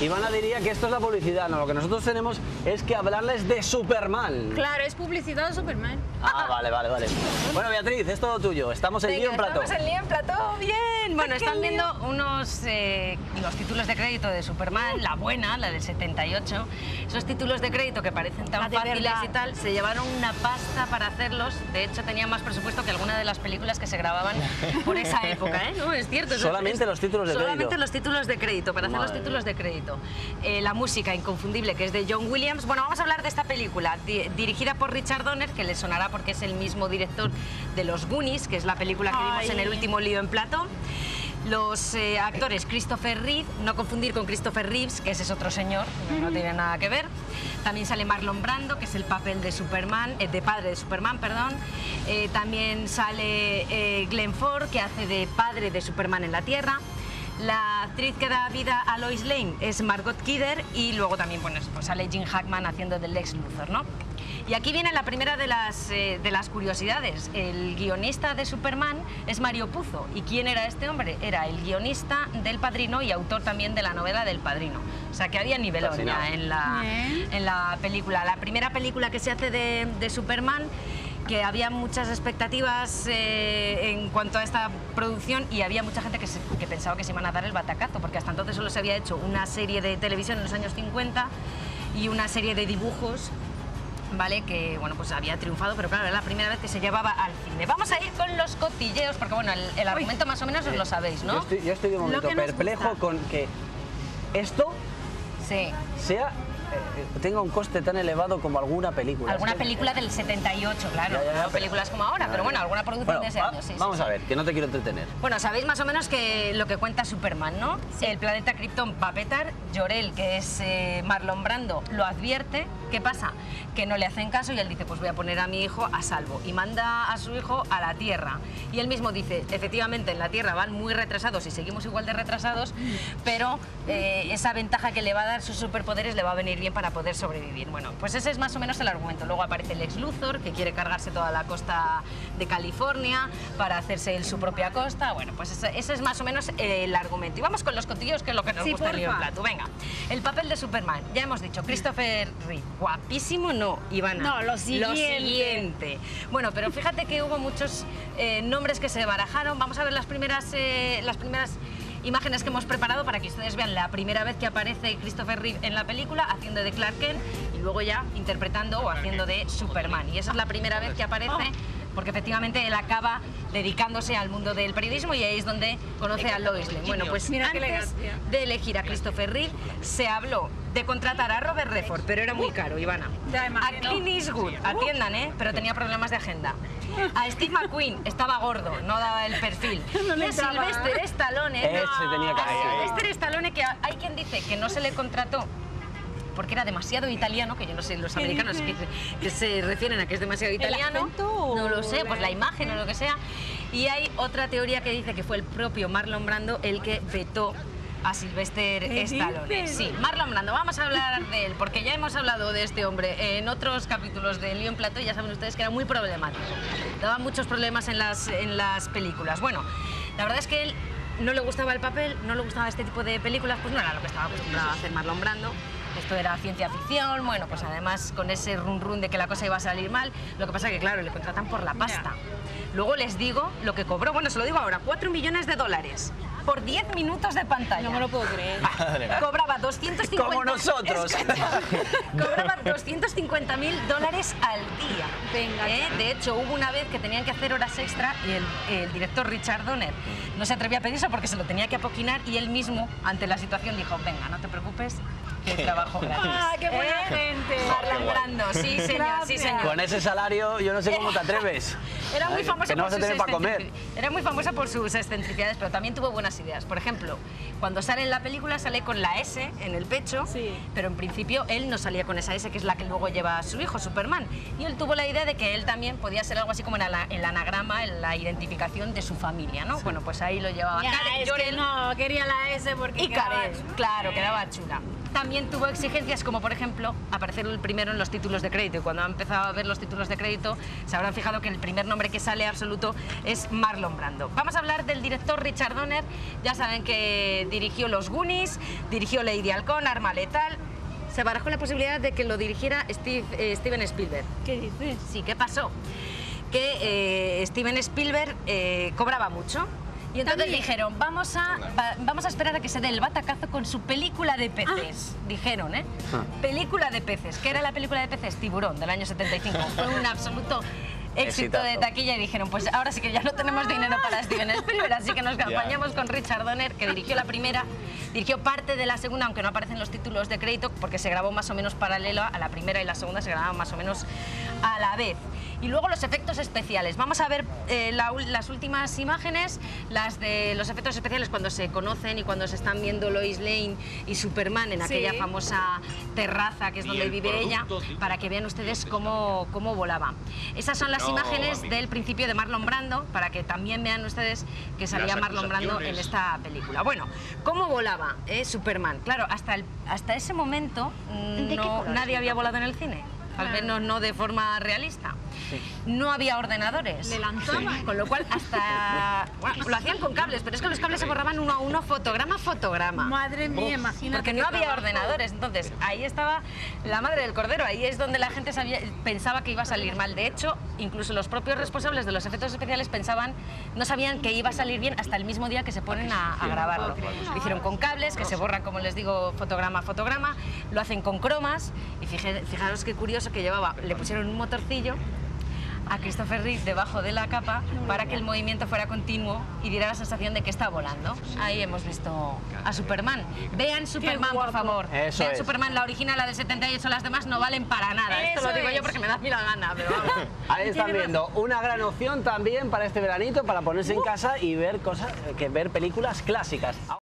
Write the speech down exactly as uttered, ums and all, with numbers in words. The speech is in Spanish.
Ivana diría que esto es la publicidad, no, lo que nosotros tenemos es que hablarles de Superman. Claro, es publicidad de Superman. Ah, vale, vale, vale. Bueno, Beatriz, es todo tuyo. Estamos en Lío en Plató. Estamos en Lío en Plató, bien. Bueno, están viendo unos eh, los títulos de crédito de Superman, la buena, la del setenta y ocho. Esos títulos de crédito que parecen tan fáciles verdad. y tal, se llevaron una pasta para hacerlos. De hecho, tenían más presupuesto que alguna de las películas que se grababan por esa época, ¿eh? No, es cierto. Solamente es, los títulos de solamente crédito. Solamente los títulos de crédito, para hacer Madre los títulos de crédito. Eh, la música inconfundible, que es de John Williams. Bueno, vamos a hablar de esta película, di dirigida por Richard Donner, que le sonará porque es el mismo director de Los Goonies, que es la película que vimos Ay. en el último Lío en Plató. Los eh, actores Christopher Reeve, no confundir con Christopher Reeves, que ese es otro señor, no, no tiene nada que ver. También sale Marlon Brando, que es el papel de Superman, eh, de padre de Superman, perdón. Eh, también sale eh, Glenn Ford, que hace de padre de Superman en la Tierra. La actriz que da vida a Lois Lane es Margot Kidder y luego también bueno, pues sale Jim Hackman haciendo de Lex Luthor, ¿no? Y aquí viene la primera de las, eh, de las curiosidades. El guionista de Superman es Mario Puzo. ¿Y quién era este hombre? Era el guionista del Padrino y autor también de la novela del Padrino. O sea que había nivelón ya en la, en la película. La primera película que se hace de, de Superman, que había muchas expectativas eh, en cuanto a esta producción y había mucha gente que, se, que pensaba que se iban a dar el batacazo, porque hasta entonces solo se había hecho una serie de televisión en los años cincuenta y una serie de dibujos, ¿vale? Que bueno, pues había triunfado, pero claro, era la primera vez que se llevaba al cine. Vamos a ir con los cotilleos, porque bueno, el, el argumento más o menos os lo sabéis, ¿no? Yo estoy, yo estoy de momento perplejo con que esto sí. sea... Eh, tenga un coste tan elevado como alguna película. Alguna película del setenta y ocho, claro. Ya, ya, ya, no películas como ahora, ya, pero bueno, alguna producción bueno, de ese va, año, sí. Vamos sí, a sí. ver, que no te quiero entretener. Bueno, sabéis más o menos que lo que cuenta Superman, ¿no? Sí. El planeta Krypton va a petar, Jor-El, que es eh, Marlon Brando, lo advierte. ¿Qué pasa? Que no le hacen caso y él dice, pues voy a poner a mi hijo a salvo. Y manda a su hijo a la Tierra. Y él mismo dice, efectivamente, en la Tierra van muy retrasados y seguimos igual de retrasados, pero eh, esa ventaja que le va a dar sus superpoderes le va a venir bien para poder sobrevivir. Bueno, pues ese es más o menos el argumento. Luego aparece Lex Luthor, que quiere cargarse toda la costa de California para hacerse él su propia costa. Bueno, pues ese, ese es más o menos el argumento. Y vamos con los cotillos, que es lo que nos sí, gusta el Lío en Plató. Venga, el papel de Superman, ya hemos dicho, Christopher Reeve. Guapísimo, no, Ivana. No, lo siguiente. Lo siguiente. Bueno, pero fíjate que hubo muchos eh, nombres que se barajaron. Vamos a ver las primeras, eh, las primeras imágenes que hemos preparado para que ustedes vean la primera vez que aparece Christopher Reeve en la película haciendo de Clark Kent y luego ya interpretando o haciendo de Superman. Y esa es la primera vez que aparece, porque efectivamente él acaba dedicándose al mundo del periodismo y ahí es donde conoce a Lois Lane. Bueno, pues Mira antes de elegir a Christopher Reeve se habló de contratar a Robert Redford, pero era muy caro, Ivana. A Clint Eastwood, atiendan, ¿eh? Pero tenía problemas de agenda. A Steve McQueen, estaba gordo, no daba el perfil. Y a Sylvester Stallone, Ese tenía que a Sylvester Stallone, que hay quien dice que no se le contrató porque era demasiado italiano, que yo no sé, los americanos que, que se refieren a que es demasiado italiano, no lo sé, pues la imagen o lo que sea. Y hay otra teoría que dice que fue el propio Marlon Brando el que vetó a Sylvester Stallone. Sí, Marlon Brando, vamos a hablar de él, porque ya hemos hablado de este hombre en otros capítulos de Lío en Plató y ya saben ustedes que era muy problemático. Daba muchos problemas en las, en las películas. Bueno, la verdad es que él no le gustaba el papel, no le gustaba este tipo de películas, pues no era lo que estaba acostumbrado a hacer Marlon Brando. Esto era ciencia ficción, bueno, pues además con ese run run de que la cosa iba a salir mal, lo que pasa es que claro, le contratan por la pasta. Luego les digo lo que cobró, bueno, se lo digo ahora, cuatro millones de dólares por diez minutos de pantalla. No me lo puedo creer. Ah, cobraba doscientos cincuenta... Como nosotros. Cobraba doscientos cincuenta mil dólares al día. Venga. ¿Eh? De hecho, hubo una vez que tenían que hacer horas extra y el, el director Richard Donner no se atrevía a pedir eso porque se lo tenía que apoquinar y él mismo, ante la situación, dijo, venga, no te preocupes, que trabajo gratis. ¡Ah, qué buena ¿Eh? gente! Marlon Brando, sí señor, sí señor. Con ese salario yo no sé cómo te atreves. Era muy famosa que no por vas a sus tener para comer. Era muy famosa por sus excentricidades, pero también tuvo buenas ideas. Por ejemplo, cuando sale en la película sale con la S en el pecho, sí. Pero en principio él no salía con esa S, que es la que luego lleva a su hijo, Superman. Y él tuvo la idea de que él también podía ser algo así como en el, el anagrama, en la identificación de su familia, ¿no? Sí. Bueno, pues ahí lo llevaba. Ya, Karen, es que no, quería la S porque y Karen, claro, quedaba chula. también tuvo exigencias como, por ejemplo, aparecer el primero en los títulos de crédito. Y cuando han empezado a ver los títulos de crédito, se habrán fijado que el primer nombre que sale absoluto es Marlon Brando. Vamos a hablar del director Richard Donner. Ya saben que dirigió Los Goonies, dirigió Lady Halcón, Arma Letal. Se barajó la posibilidad de que lo dirigiera Steve, eh, Steven Spielberg. ¿Qué dices? Sí, ¿qué pasó? Que eh, Steven Spielberg eh, cobraba mucho. Y entonces También. dijeron, vamos a, va, vamos a esperar a que se dé el batacazo con su película de peces. Ah. Dijeron, ¿eh? Ah. Película de peces. ¿Qué era la película de peces? Tiburón, del año setenta y cinco. Fue un absoluto éxito de Exitazo. taquilla y dijeron, pues ahora sí que ya no tenemos dinero para Steven Spielberg, así que nos apañamos con Richard Donner, que dirigió la primera, dirigió parte de la segunda, aunque no aparecen los títulos de crédito, porque se grabó más o menos paralelo a la primera y la segunda, se grababan más o menos a la vez. Y luego los efectos especiales. Vamos a ver eh, la, las últimas imágenes, las de los efectos especiales cuando se conocen y cuando se están viendo Lois Lane y Superman en aquella Sí. famosa terraza que es donde vive ella, para que vean ustedes cómo, cómo volaba. Esas son las imágenes del principio de Marlon Brando, para que también vean ustedes que salía Marlon Brando en esta película. Bueno, ¿cómo volaba eh, Superman? Claro, hasta, el, hasta ese momento mm, no, nadie había volado en el cine. Al menos no de forma realista. Sí. No había ordenadores. Le lanzaban. Sí. Con lo cual hasta... Bueno, lo hacían con cables, pero es que los cables se borraban uno a uno, fotograma a fotograma. Madre mía, Uf, imagínate. porque no había trabajo. ordenadores. Entonces, ahí estaba la madre del cordero. Ahí es donde la gente sabía, pensaba que iba a salir mal. De hecho, incluso los propios responsables de los efectos especiales pensaban, no sabían que iba a salir bien hasta el mismo día que se ponen a, a grabarlo. Lo hicieron con cables, que se borran, como les digo, fotograma a fotograma. Lo hacen con cromas. Y fíjate, fijaros qué curioso que llevaba, le pusieron un motorcillo a Christopher Reeve debajo de la capa para que el movimiento fuera continuo y diera la sensación de que está volando. Ahí hemos visto a Superman. Vean Superman, por favor. Eso Vean es. Superman, la original, la del setenta y ocho, las demás no valen para nada. Esto Eso lo digo es. yo porque me da a mí la gana, pero vamos. Ahí están viendo una gran opción también para este veranito, para ponerse en casa y ver cosas, que ver películas clásicas.